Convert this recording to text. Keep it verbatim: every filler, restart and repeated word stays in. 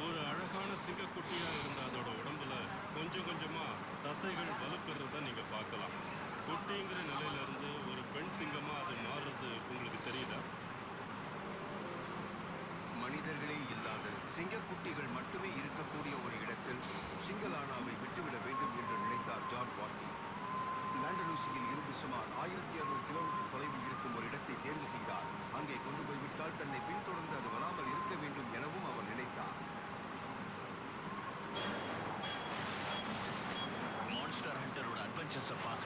ஒரு அழகான சிங்கக்குட்டியா இருந்த அதோட உடம்புல கொஞ்சம் கொஞ்சமா தசைகள் வலுப்பெறத நீங்க பார்க்கலாம். குட்டிங்கிற நிலையில இருந்து ஒரு பெண் சிங்கமா அது மாறுறது உங்களுக்கு தெரியுதா? மனிதர்களே இல்லாத சிங்கக்குட்டிகள் மட்டுமே இருக்கக்கூடிய ஒரு இடத்தில் சிங்களானாவை விட்டுவிட வேண்டும் என்று நினைத்தார் ஜான் வாட்டி. லாண்டலூசியில் இருந்து சுமார் ஆயிரத்தி அறுநூறு கிலோமீட்டர் தொலைவில் இருக்கும் ஒரு இடத்தை தேர்வு செய்தார். அங்கே கொண்டு போய்விட்டால் தன்னை பின்தொடர்ந்து அது வராமல் இருக்க வேண்டும் எனவும் அவர் நினைத்தார். மான்ஸ்டர் ஹண்டரோட அட்வென்ச்சர்ஸை பார்க்க